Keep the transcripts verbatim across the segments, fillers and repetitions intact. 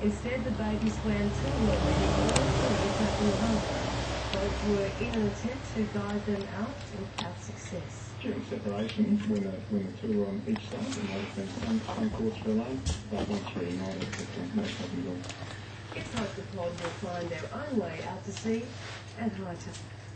Instead, the baby swam to the lorry and all three home. Boats were in an attempt to guide them out without success. During separation, when the, when the two were on each side, and they've been some, some course for a lane, but once reunited, there's no problem at all. It's hoped the pod will find their own way out to sea at high tide.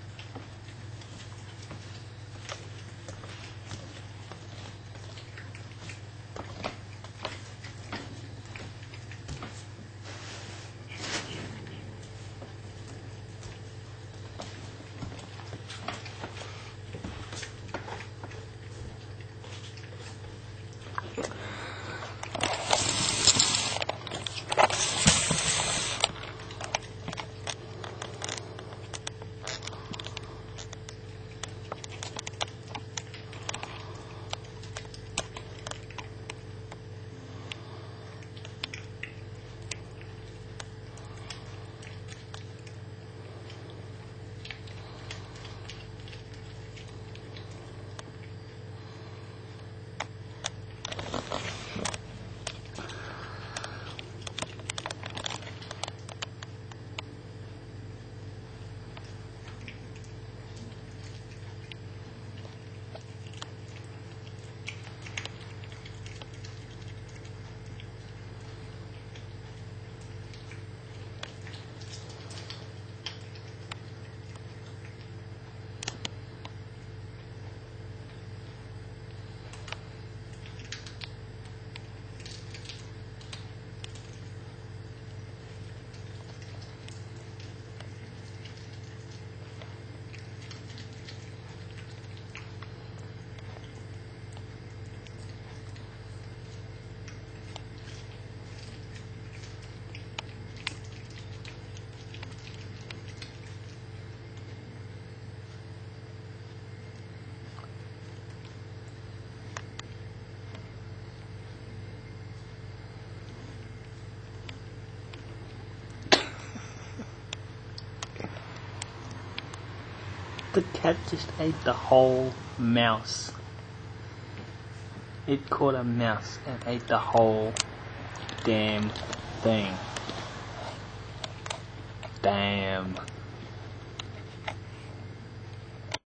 The cat just ate the whole mouse. It caught a mouse and ate the whole damn thing. Damn.